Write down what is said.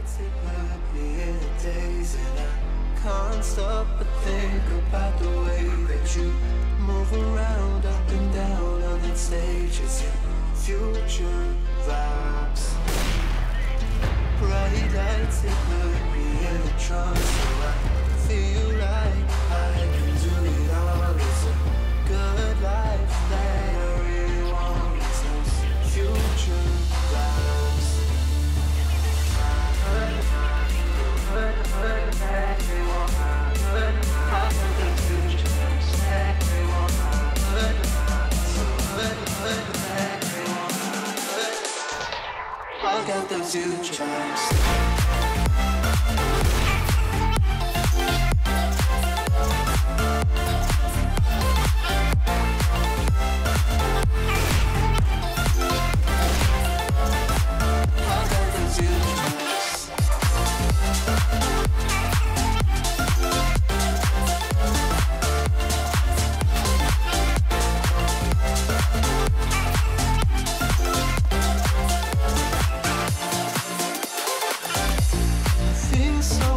nights it put me in a daze, and I can't stop but think about the way that you move around up and down on that stage. It's your future vibes. Bright lights it put me in a trance, so I feel like I can do it all. It's a good life that I really want. It's those future vibes. I got those future vibes. Feel so